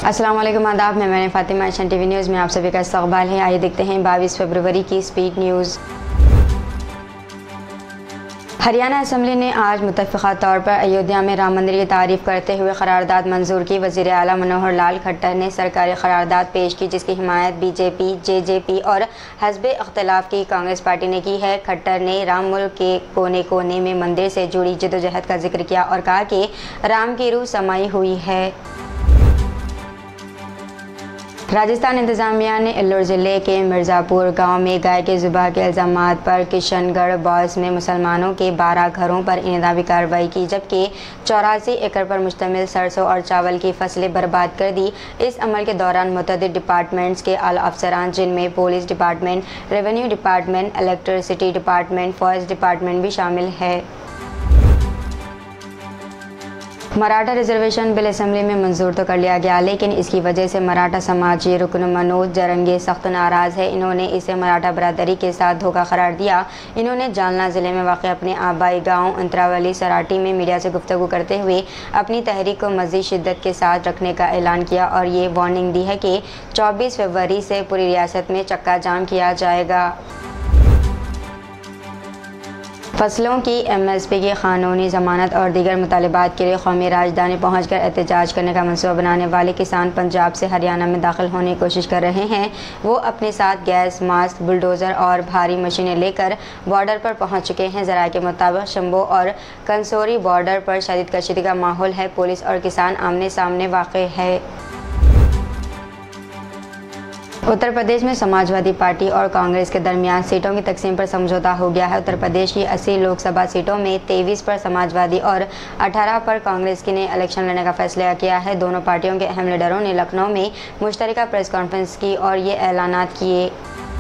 अस्सलाम वालेकुम, आदाब। मैं फ़ातिमा, एशियन टीवी न्यूज़ में आप सभी का इस्तक़बाल है। आइए देखते हैं 22 फरवरी की स्पीड न्यूज़। हरियाणा असम्बली ने आज मुत्तफ़िक़ा तौर पर अयोध्या में राम मंदिर की तारीफ़ करते हुए क़रारदाद मंजूर की। वज़ीर आला मनोहर लाल खट्टर ने सरकारी क़रारदाद पेश की, जिसकी हिमायत बीजेपी, जेजेपी और हज़्ब इख्तिलाफ़ की कांग्रेस पार्टी ने की है। खट्टर ने राम मुल्क के कोने कोने में मंदिर से जुड़ी जद्दोजहद का जिक्र किया और कहा कि राम की रूह समाई हुई है। राजस्थान इंतज़ामिया ने एल्लोर ज़िले के मिर्ज़ापुर गांव में गाय के ज़िबा के इल्ज़ामात पर किशनगढ़ बॉस में मुसलमानों के 12 घरों पर इंदावी कार्रवाई की, जबकि 84 एकड़ पर मुश्तमिल सरसों और चावल की फसलें बर्बाद कर दी। इस अमल के दौरान मुतअद्दिद डिपार्टमेंट्स के आला अफसरान, जिनमें police department, revenue department, electricity department, forest department भी शामिल है। मराठा रिजर्वेशन बिल असेंबली में मंजूर तो कर लिया गया, लेकिन इसकी वजह से मराठा समाजी रुकन मनोज जरंगे सख्त नाराज़ है। इन्होंने इसे मराठा बरादरी के साथ धोखा करार दिया। इन्होंने जालना ज़िले में वाक़ अपने आबाई गांव अंतरावली सराटी में मीडिया से गुफ्तगू करते हुए अपनी तहरीक को मज़ीद शिद्दत के साथ रखने का ऐलान किया और ये वार्निंग दी है कि 24 फरवरी से पूरी रियासत में चक्का जाम किया जाएगा। फसलों की MSP की क़ानूनी ज़मानत और दीगर मुतालिबात के लिए कौमी राजधानी पहुंचकर एहतजाज करने का मनसूबा बनाने वाले किसान पंजाब से हरियाणा में दाखिल होने की कोशिश कर रहे हैं। वो अपने साथ गैस मास्क, बुलडोज़र और भारी मशीनें लेकर बॉर्डर पर पहुंच चुके हैं। ज़राए के मुताबिक शंभू और कंसोरी बॉर्डर पर शदीद कशीदगी का माहौल है। पुलिस और किसान आमने सामने वाक़ है। उत्तर प्रदेश में समाजवादी पार्टी और कांग्रेस के दरमियान सीटों की तकसीम पर समझौता हो गया है। उत्तर प्रदेश की 80 लोकसभा सीटों में 23 पर समाजवादी और 18 पर कांग्रेस की ने इलेक्शन लड़ने का फैसला किया है। दोनों पार्टियों के अहम लीडरों ने लखनऊ में मुश्तरका प्रेस कॉन्फ्रेंस की और ये ऐलानात किए।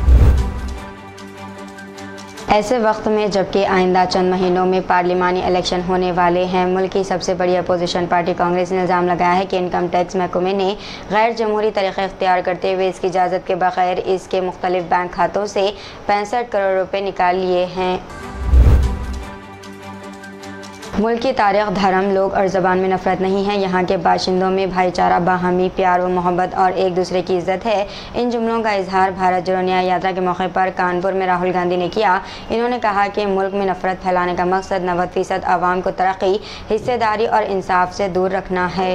ऐसे वक्त में जबकि आइंदा चंद महीनों में पार्लिमानी इलेक्शन होने वाले हैं, मुल्क की सबसे बड़ी अपोजिशन पार्टी कांग्रेस ने इल्ज़ाम लगाया है कि इनकम टैक्स महकमे ने गैर जमहूरी तरीक़े इख्तियार करते हुए इसकी इजाज़त के बगैर इसके मुख्तलिफ बैंक खातों से 65 करोड़ रुपए निकाल लिए हैं। मुल्क की तारीख़, धर्म, लोग और ज़बान में नफ़रत नहीं है। यहाँ के बाशिंदों में भाईचारा, बाहमी प्यार व मोहब्बत और एक दूसरे की इज़्ज़त है। इन जुमलों का इजहार भारत जोड़ो न्याय यात्रा के मौके पर कानपुर में राहुल गांधी ने किया। इन्होंने कहा कि मुल्क में नफ़रत फैलाने का मकसद 90% आवाम को तरक्की, हिस्सेदारी और इंसाफ से दूर रखना है।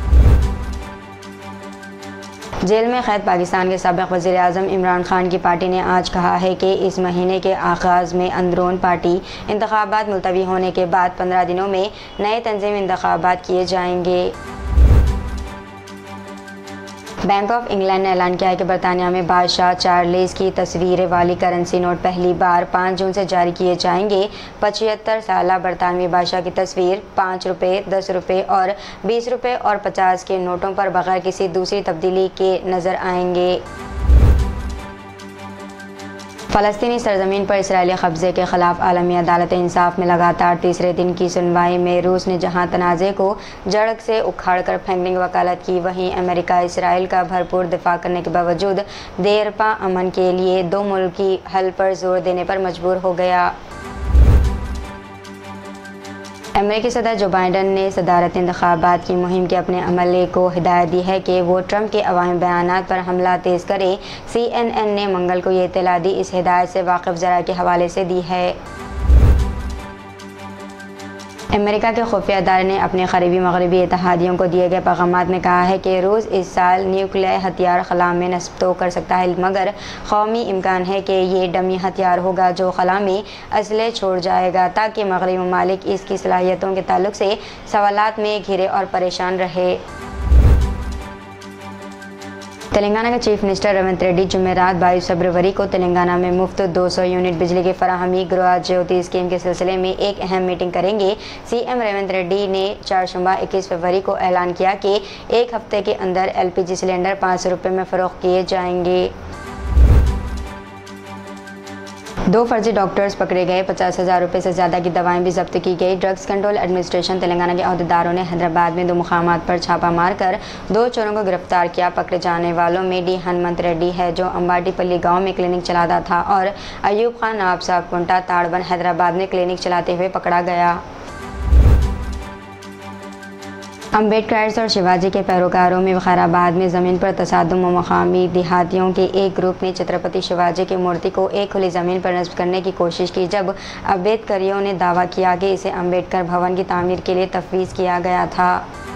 जेल में कैद पाकिस्तान के साबिक़ वज़ीर आज़म इमरान खान की पार्टी ने आज कहा है कि इस महीने के आगाज़ में अंदरून पार्टी इंतख़ाबात मुलतवी होने के बाद 15 दिनों में नए तंज़ीमी इंतख़ाबात किए जाएंगे। बैंक ऑफ इंग्लैंड ने ऐलान किया है कि बरतानिया में बादशाह चार्ल्स की तस्वीरें वाली करेंसी नोट पहली बार 5 जून से जारी किए जाएंगे। 75 साला बरतानवी बादशाह की तस्वीर 5 रुपये, 10 रुपये और 20 रुपये और 50 के नोटों पर बगैर किसी दूसरी तब्दीली के नज़र आएंगे। फ़लस्तीनी सरज़मीन पर इसराइली कब्ज़े के ख़िलाफ़ आलमी अदालत इंसाफ में लगातार तीसरे दिन की सुनवाई में रूस ने जहां तनाज़े को जड़ से उखाड़ कर फेंकने की वकालत की, वहीं अमेरिका इसराइल का भरपूर दिफा करने के बावजूद देरपा अमन के लिए दो मुल्की हल पर जोर देने पर मजबूर हो गया। अमेरिकी सदर जो बाइडन ने सदारती इंतख़ाबात की मुहिम के अपने अमले को हिदायत दी है कि वो ट्रंप के अवामी बयानात पर हमला तेज़ करे। CNN ने मंगल को ये इत्तला दी। इस हिदायत से वाकिफ़ ज़राए के हवाले से दी है। अमेरिका के खुफिया अदारे ने अपने करीबी मगरबी इत्तेहादियों को दिए गए पैगामात में कहा है कि रूस इस साल न्यूक्लियर हथियार खला में नस्ब तो कर सकता है, मगर कौमी इम्कान है कि ये डमी हथियार होगा जो खला में असले छोड़ जाएगा, ताकि मगरबी ममालिक इसकी सलाहियतों के ताल्लुक से सवालात में घिरे और परेशान रहे। तेलंगाना के चीफ मिनिस्टर रेवंत रेड्डी जुमेरात 22 फरवरी को तेलंगाना में मुफ्त 200 यूनिट बिजली की फराहमी गृह ज्योति स्कीम के सिलसिले में एक अहम मीटिंग करेंगे। CM रेवंत रेड्डी ने चारशंबा 21 फरवरी को ऐलान किया कि एक हफ्ते के अंदर LPG सिलेंडर 500 रुपये में फ़रोख्त किए जाएंगे। 2 फर्जी डॉक्टर्स पकड़े गए, 50,000 रुपये से ज़्यादा की दवाएं भी जब्त की गई। ड्रग्स कंट्रोल एडमिनिस्ट्रेशन तेलंगाना के अहदेदारों ने हैदराबाद में 2 मुकामात पर छापा मारकर 2 चोरों को गिरफ्तार किया। पकड़े जाने वालों में डी हनुमंत रेड्डी है, जो अम्बाटीपल्ली गांव में क्लिनिक चलाता था, और अयूब खान नाब साहब कुंटा ताड़बन हैदराबाद में क्लिनिक चलाते हुए पकड़ा गया। अम्बेडकर्स और शिवाजी के पैरोकारों में वखाराबाद में ज़मीन पर तसादुम और मकामी देहातियों के एक ग्रुप ने छत्रपति शिवाजी की मूर्ति को एक खुली ज़मीन पर नस्ब करने की कोशिश की, जब अम्बेडकरियों ने दावा किया कि इसे अम्बेडकर भवन की तामीर के लिए तफवीज़ किया गया था।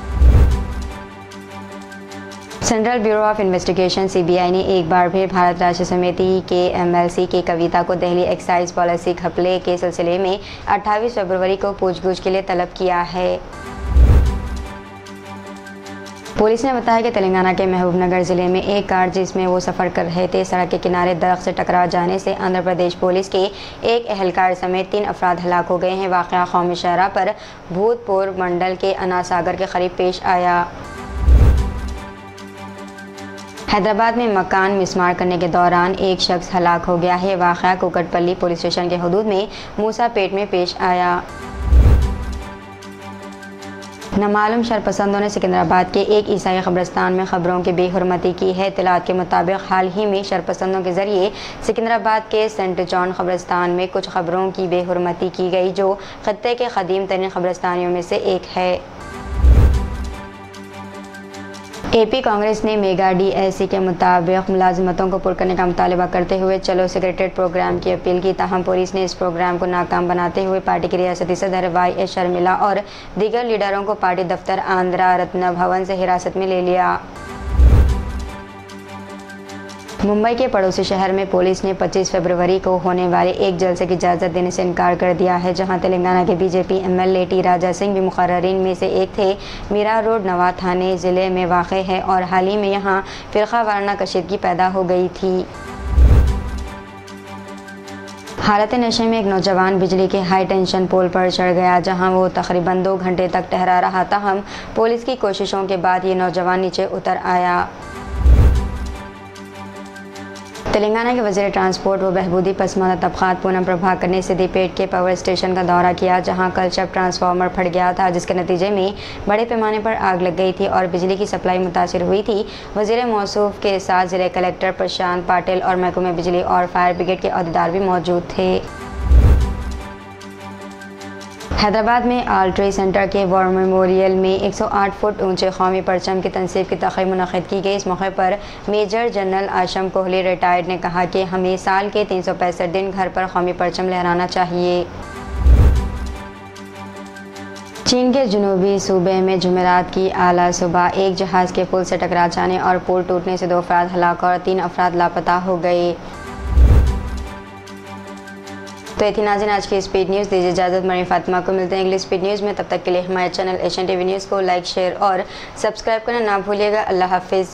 Central bureau of investigation (CBI) ने एक बार फिर भारत राष्ट्र समिति के MLC के कविता को दिल्ली एक्साइज पॉलिसी घपले के सिलसिले में 28 फरवरी को पूछगछ के लिए तलब किया है। पुलिस ने बताया कि तेलंगाना के महबूबनगर ज़िले में एक कार जिसमें वो सफ़र कर रहे थे, सड़क के किनारे दरख्त से टकरा जाने से आंध्र प्रदेश पुलिस के एक एहलकार समेत 3 अफराद हलाक हो गए हैं। वाक़या कौमी शाहराह पर भूतपूर्व मंडल के अनासागर के करीब पेश आया। हैदराबाद में मकान मिसमार करने के दौरान एक शख्स हलाक हो गया है। वाक़या कुकटपल्ली पुलिस स्टेशन के हदूद में मूसापेट में पेश आया। नामालूम शरपसंदों ने सिकंदराबाद के एक ईसाई कब्रिस्तान में खबरों की बेहुरमती की है। इत्तलात के मुताबिक हाल ही में शरपसंदों के जरिए सिकंदराबाद के सेंट जॉन कब्रिस्तान में कुछ खबरों की बेहुरमती की गई, जो खत्ते के कदीम तरीन कब्रिस्तानियों में से एक है। AP कांग्रेस ने मेगा DSC के मुताबिक मुलाजमतों को पुर करने का मुतालबा करते हुए चलो सेक्रेटरीट प्रोग्राम की अपील की। ताहम पुलिस ने इस प्रोग्राम को नाकाम बनाते हुए पार्टी की रियासती सदर YS शर्मिला और दीगर लीडरों को पार्टी दफ्तर आंध्रा रत्न भवन से हिरासत में ले लिया। मुंबई के पड़ोसी शहर में पुलिस ने 25 फरवरी को होने वाले एक जलसे की इजाज़त देने से इनकार कर दिया है, जहां तेलंगाना के BJP MLA T Raja Singh भी मुकर्ररीन में से एक थे। मीरा रोड नवा थाने ज़िले में वाक़ है और हाल ही में यहां फ़िरक़ा वाराना कशीदगी पैदा हो गई थी। हालत नशे में एक नौजवान बिजली के हाई टेंशन पोल पर चढ़ गया, जहां वो तकरीबन 2 घंटे तक ठहरा रहा। ताहम पुलिस की कोशिशों के बाद ये नौजवान नीचे उतर आया। तेलंगाना के वज़ीर ट्रांसपोर्ट व बहबूदी पसमानदा तबक़ात पूनम प्रभाकर ने सिद्दीपेट के पावर स्टेशन का दौरा किया, जहां कल शब ट्रांसफार्मर फट गया था, जिसके नतीजे में बड़े पैमाने पर आग लग गई थी और बिजली की सप्लाई मुतासिर हुई थी। वज़ीर मौसूफ के साथ ज़िला कलेक्टर प्रशांत पाटिल और महकमे बिजली और फायर ब्रिगेड के अहदेदार भी मौजूद थे। हैदराबाद में ऑल ट्रेड सेंटर के वॉर मेमोरियल में 108 फुट ऊंचे कौमी परचम की तनसीब की तक़रीब मुनक़्क़िद की गई। इस मौके पर major general Asham Kohli retired ने कहा कि हमें साल के 365 दिन घर पर कौमी परचम लहराना चाहिए। चीन के जनूबी सूबे में जुमेरात की आला सुबह एक जहाज़ के पुल से टकरा जाने और पुल टूटने से 2 अफराद हलाक और 3 अफराद लापता हो गए। तो ये थी नाज़रीन आज की स्पीड न्यूज़। दीजिए इजाज़त, मरीम फातिमा को मिलते हैं अगली स्पीड न्यूज़ में। तब तक के लिए हमारे चैनल एशियन TV न्यूज़ को लाइक, शेयर और सब्सक्राइब करना ना भूलिएगा। अल्लाह हाफिज़।